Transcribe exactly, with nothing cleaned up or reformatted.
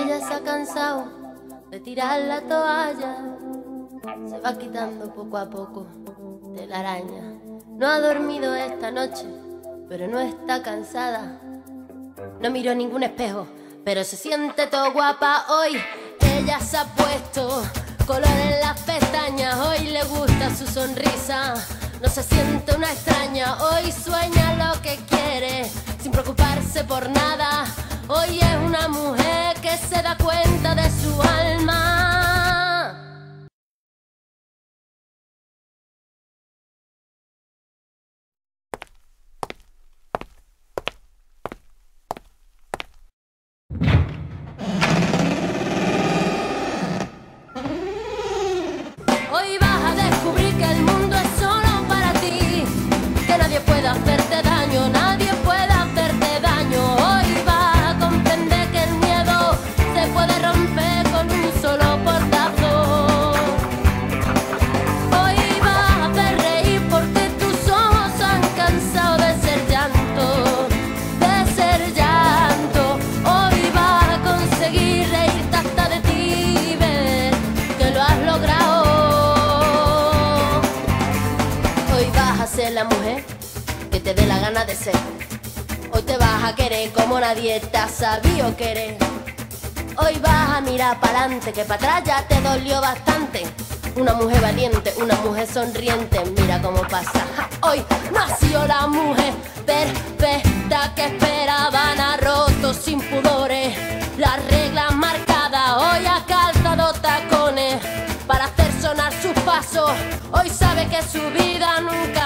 Ella se ha cansado de tirar la toalla, se va quitando poco a poco de la araña. No ha dormido esta noche, pero no está cansada. No miró ningún espejo, pero se siente todo guapa hoy. Ella se ha puesto color en las pestañas, hoy le gusta su sonrisa. No se siente una extraña, hoy sueña lo que quiere, sin preocuparse por nada. Hoy es una mujer que se da cuenta de su alma. Hoy vas a descubrir que el mundo es solo para ti, que nadie puede hacerte daño, nadie puede hacerte daño. Hoy vas a comprender que el miedo se puede romper con un solo portazo. Hoy vas a hacer reír porque tus ojos han cansado de ser llanto, de ser llanto. Hoy vas a conseguir reírte hasta de ti, ver que lo has logrado. Hoy vas a ser la mujer que te dé la gana de ser. Hoy te vas a querer como nadie te ha sabido querer. Hoy vas a mirar para adelante, que para atrás ya te dolió bastante. Una mujer valiente, una mujer sonriente, mira cómo pasa. Hoy nació la mujer perfecta que esperaban, ha roto sin pudores las reglas marcadas. Hoy ha calzado tacones para hacer sonar sus pasos. Hoy sabe que su vida nunca